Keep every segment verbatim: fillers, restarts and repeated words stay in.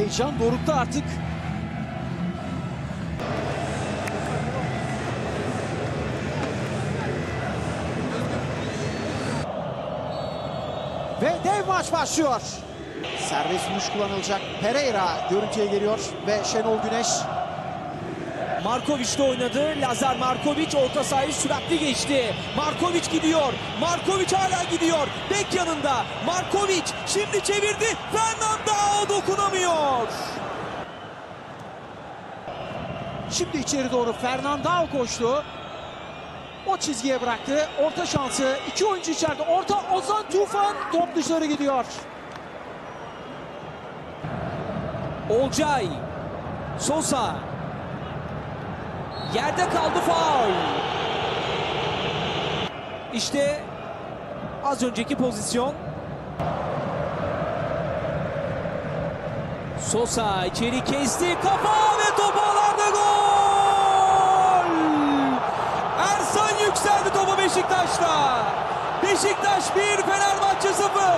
Heyecan dorukta artık. Ve dev maç başlıyor. Serbest vuruş kullanılacak. Pereira görüntüye geliyor ve Şenol Güneş. Markovic de oynadı. Lazar Markovic orta sahayı süratli geçti. Markovic gidiyor. Markovic hala gidiyor. Bek yanında. Markovic şimdi çevirdi. Fernandao dokunamıyor. Şimdi içeri doğru Fernandao koştu. O çizgiye bıraktı. Orta şansı. İki oyuncu içeride. Orta Ozan Tufan. Top dışarı gidiyor. Olcay. Sosa. Yerde kaldı, faul. İşte az önceki pozisyon. Sosa içeri kesti. Kafa ve top ağlarda, gol! Ersan yükseldi topu Beşiktaş'ta. Beşiktaş bir, Fenerbahçe sıfır.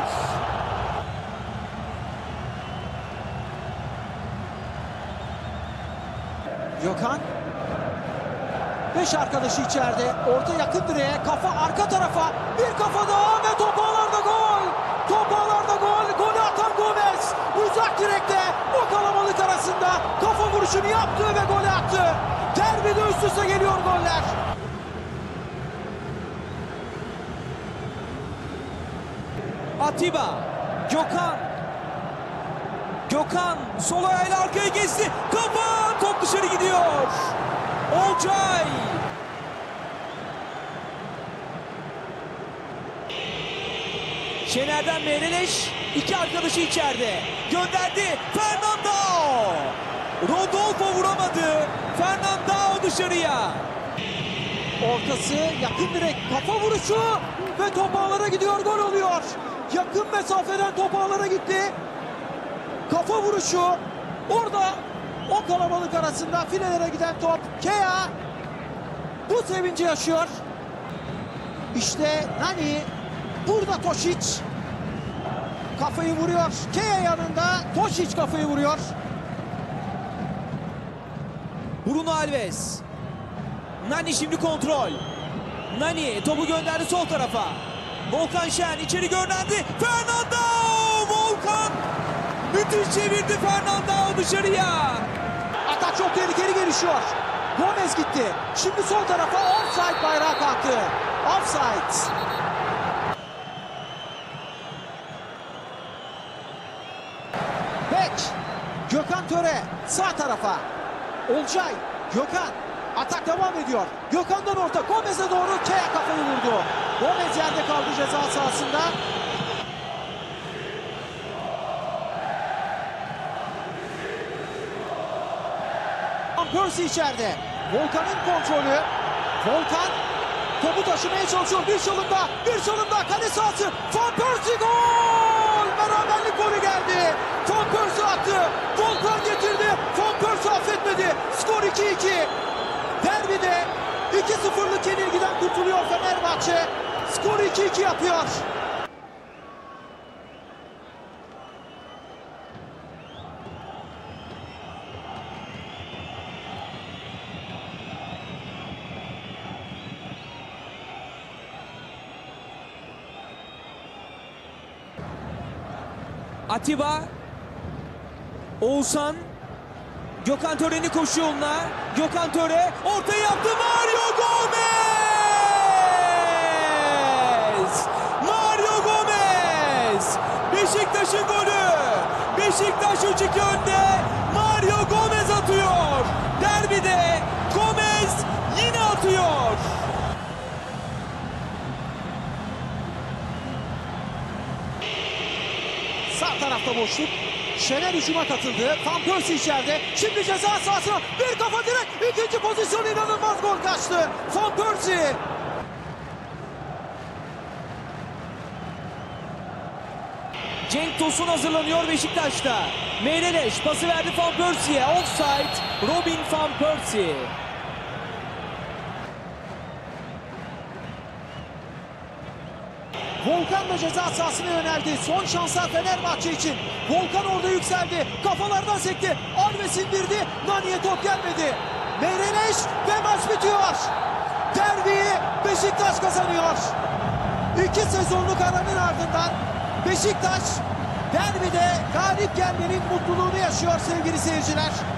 Gökhan. Beş arkadaşı içeride. Orta yakın direğe. Kafa arka tarafa. Bir kafa daha ve top ağlarda, gol. Top ağlarda, gol. Golü atan Gomez. Uzak direkte. O kalabalık arasında kafa vuruşunu yaptı ve golü attı. Derbide üst üste geliyor goller. Atiba. Gökhan. Gökhan sol ayağıyla arkaya geçti. Kafa, top dışarı gidiyor. Olcay. Şener'den Meireles, iki arkadaşı içeride. Gönderdi. Fernandao. Rodolfo vuramadı. Fernandao dışarıya. Ortası yakın direk. Kafa vuruşu ve top ağlara gidiyor. Gol oluyor. Yakın mesafeden top ağlara gitti. Kafa vuruşu. Orada o kalabalık arasında filelere giden top. Kea bu sevinci yaşıyor. İşte Nani. Burada Tošić kafayı vuruyor. Kea yanında. Tošić kafayı vuruyor. Bruno Alves. Nani şimdi kontrol. Nani topu gönderdi sol tarafa. Volkan Şen içeri gönderdi. Fernandao! Volkan müthiş çevirdi, Fernandao dışarıya. Atak çok tehlikeli gelişiyor. Gomez gitti. Şimdi sol tarafa offside bayrağı kalktı. Offside. Bek. Gökhan Töre sağ tarafa. Olcay. Gökhan. Atak devam ediyor. Gökhan'dan orta. Gomez'e doğru Kea kafayı vurdu. Gomez yerde kaldı ceza sahasında. Van Persie içeride. Volkan'ın kontrolü. Volkan topu taşımaya çalışıyor. Bir çalımda, bir çalımda kale sahası. Van Persie, gol! Beraberlik golü geldi. Van Persie attı. Volkan getirdi. Van Persie affetmedi. Skor iki iki. Derbide iki sıfırlık yenilgiden kurtuluyor Fenerbahçe. Skor iki iki yapıyor. Atiba. Oğuzhan. Gökhan Töre'nin koşu yoluna. Gökhan Töre ortaya yaptı. Mario Gomez! Mario Gomez! Beşiktaş'ın golü. Beşiktaş üç iki önde. Mario Gomez atıyor. Derbide Gomez yine atıyor. Sağ tarafta boşluk. Şener hücuma katıldı. Van Persie içeride. Şimdi ceza sahasına bir kafa direkt. İkinci pozisyon, inanılmaz gol kaçtı. Van Persie. Cenk Tosun hazırlanıyor Beşiktaş'ta. Meireles pası verdi Van Persie'ye. Offside. Robin Van Persie. Volkan da ceza sahasına yöneldi. Son şanslar Fenerbahçe için. Volkan orada yükseldi. Kafalardan sekti. Alves indirdi. Nani'ye top gelmedi. Meireles ve maç bitiyor. Derbiyi Beşiktaş kazanıyor. İki sezonluk aranın ardından Beşiktaş derbide galip gelmenin mutluluğunu yaşıyor sevgili seyirciler.